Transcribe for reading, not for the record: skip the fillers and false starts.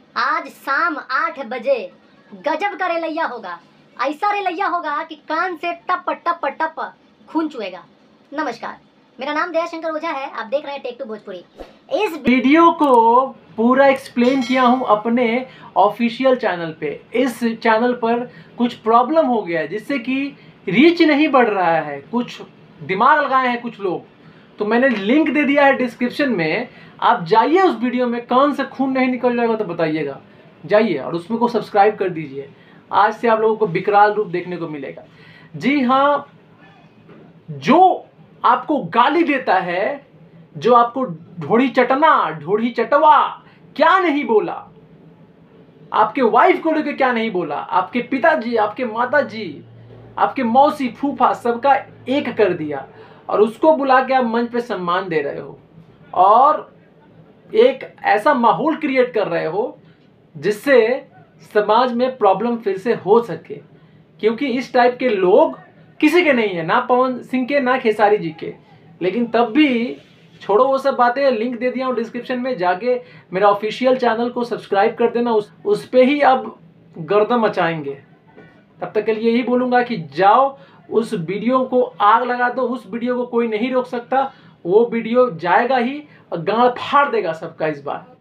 आज शाम 8 बजे गजब का रेलैया होगा। ऐसा रेलैया होगा कि कान से टप टप टप खून चुएगा। नमस्कार, मेरा नाम दयाशंकर ओझा है। आप देख रहे हैं टेक टू भोजपुरी। इस वीडियो को पूरा एक्सप्लेन किया हूं अपने ऑफिशियल चैनल पे। इस चैनल पर कुछ प्रॉब्लम हो गया है जिससे कि रीच नहीं बढ़ रहा है। कुछ दिमाग लगाए हैं कुछ लोग, तो मैंने लिंक दे दिया है डिस्क्रिप्शन में। आप जाइए उस वीडियो में, कान से खून नहीं निकल जाएगा तो बताइएगा, जाइए और उसमें को सब्सक्राइब कर दीजिए। आज से आप लोगों को विकराल रूप देखने को मिलेगा। जी हाँ, जो आपको गाली देता है, जो आपको ढोड़ी चटना, ढोड़ी चटवा क्या नहीं बोला, आपके वाइफ को लेकर क्या नहीं बोला, आपके पिताजी, आपके माताजी, आपके मौसी, फूफा सबका एक कर दिया और उसको बुला के आप मंच पे सम्मान दे रहे हो और एक ऐसा माहौल क्रिएट कर रहे हो जिससे समाज में प्रॉब्लम फिर से हो सके। क्योंकि इस टाइप के लोग किसी के नहीं है, ना पवन सिंह के ना खेसारी जी के। लेकिन तब भी छोड़ो वो सब बातें, लिंक दे दिया हूँ डिस्क्रिप्शन में, जाके मेरा ऑफिशियल चैनल को सब्सक्राइब कर देना। उस पे ही अब गर्दन मचाएंगे। तब तक के लिए यही बोलूँगा कि जाओ उस वीडियो को आग लगा दो। उस वीडियो को कोई नहीं रोक सकता, वो वीडियो जाएगा ही और गाड़ फाड़ देगा सबका इस बार।